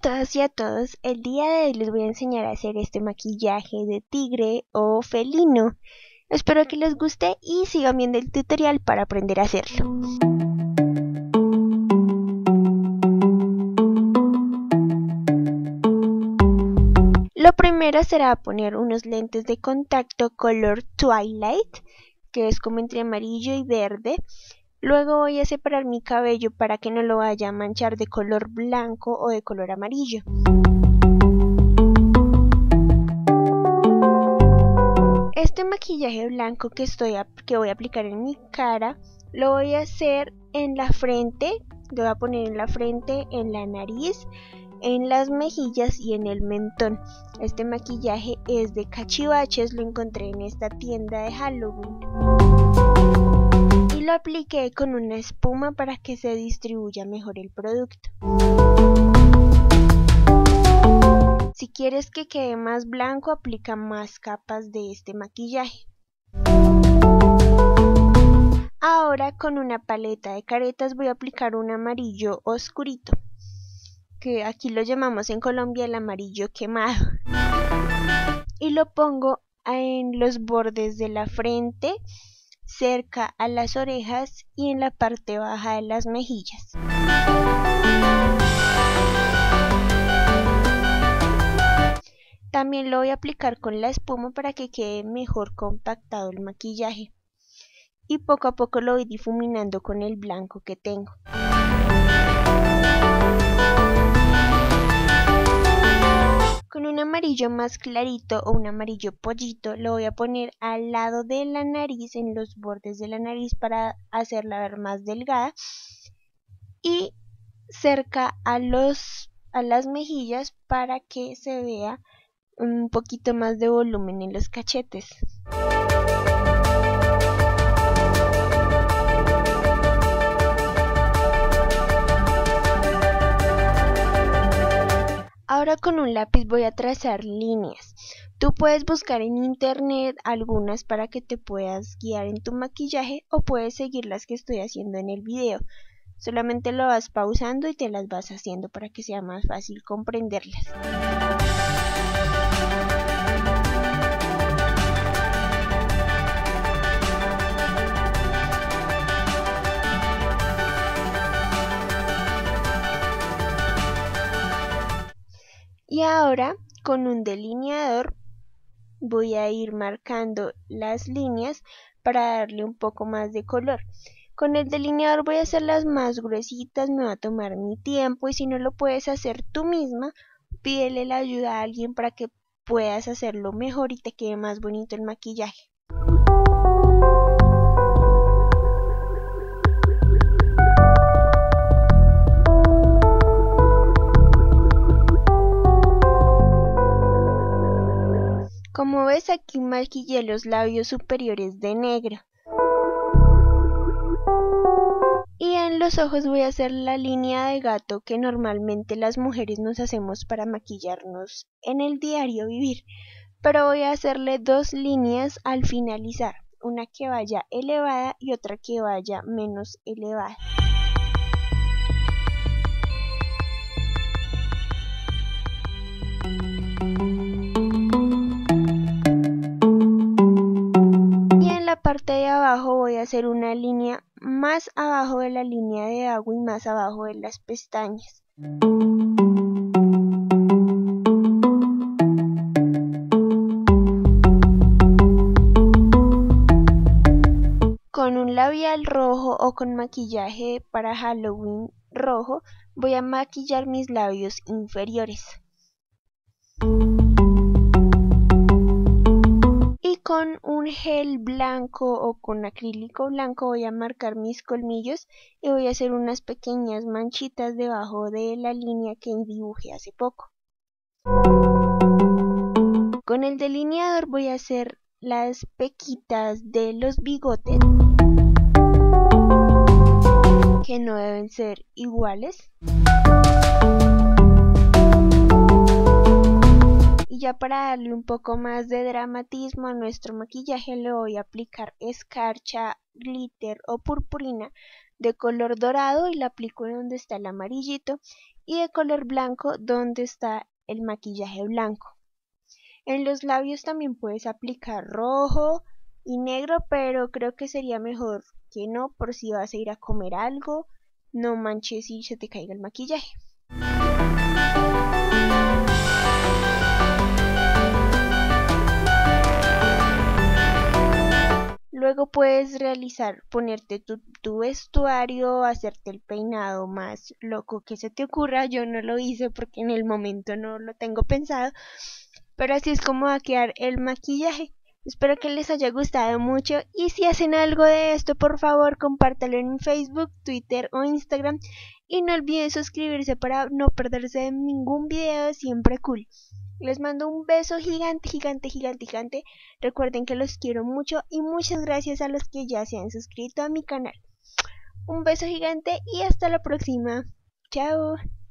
todas y a todos, el día de hoy les voy a enseñar a hacer este maquillaje de tigre o felino. Espero que les guste y sigan viendo el tutorial para aprender a hacerlo. Lo primero será poner unos lentes de contacto color Twilight, que es como entre amarillo y verde. Luego voy a separar mi cabello para que no lo vaya a manchar de color blanco o de color amarillo. Este maquillaje blanco que voy a aplicar en mi cara, lo voy a hacer en la frente. Lo voy a poner en la frente, en la nariz, en las mejillas y en el mentón. Este maquillaje es de cachivaches, lo encontré en esta tienda de Halloween. Y lo apliqué con una espuma para que se distribuya mejor el producto. Si quieres que quede más blanco, aplica más capas de este maquillaje. Ahora con una paleta de caretas voy a aplicar un amarillo oscurito, que aquí lo llamamos en Colombia el amarillo quemado. Y lo pongo en los bordes de la frente, cerca a las orejas y en la parte baja de las mejillas. También lo voy a aplicar con la espuma para que quede mejor compactado el maquillaje. Y poco a poco lo voy difuminando con el blanco que tengo. Con un amarillo más clarito o un amarillo pollito lo voy a poner al lado de la nariz, en los bordes de la nariz para hacerla ver más delgada. Y cerca a las mejillas para que se vea un poquito más de volumen en los cachetes. Ahora con un lápiz voy a trazar líneas. Tú puedes buscar en internet algunas para que te puedas guiar en tu maquillaje o puedes seguir las que estoy haciendo en el video. Solamente lo vas pausando y te las vas haciendo para que sea más fácil comprenderlas. Y ahora con un delineador voy a ir marcando las líneas para darle un poco más de color. Con el delineador voy a hacerlas más gruesitas, me va a tomar mi tiempo y si no lo puedes hacer tú misma, pídele la ayuda a alguien para que puedas hacerlo mejor y te quede más bonito el maquillaje. Como ves, aquí maquillé los labios superiores de negro. Y en los ojos voy a hacer la línea de gato que normalmente las mujeres nos hacemos para maquillarnos en el diario vivir. Pero voy a hacerle dos líneas al finalizar, una que vaya elevada y otra que vaya menos elevada. Y en la parte de abajo voy a hacer una línea más abajo de la línea de agua y más abajo de las pestañas. Con un labial rojo o con maquillaje para Halloween rojo voy a maquillar mis labios inferiores. Y con un gel blanco o con acrílico blanco voy a marcar mis colmillos y voy a hacer unas pequeñas manchitas debajo de la línea que dibujé hace poco. Con el delineador voy a hacer las pequitas de los bigotes, que no deben ser iguales. Y ya para darle un poco más de dramatismo a nuestro maquillaje le voy a aplicar escarcha, glitter o purpurina de color dorado y la aplico en donde está el amarillito y de color blanco donde está el maquillaje blanco. En los labios también puedes aplicar rojo y negro, pero creo que sería mejor que no, por si vas a ir a comer algo, no manches y se te caiga el maquillaje. Luego puedes ponerte tu vestuario, hacerte el peinado más loco que se te ocurra. Yo no lo hice porque en el momento no lo tengo pensado, pero así es como va a quedar el maquillaje. Espero que les haya gustado mucho y si hacen algo de esto, por favor, compártelo en Facebook, Twitter o Instagram y no olviden suscribirse para no perderse de ningún video, siempre cool. Les mando un beso gigante, gigante, gigante, gigante. Recuerden que los quiero mucho y muchas gracias a los que ya se han suscrito a mi canal. Un beso gigante y hasta la próxima. Chao.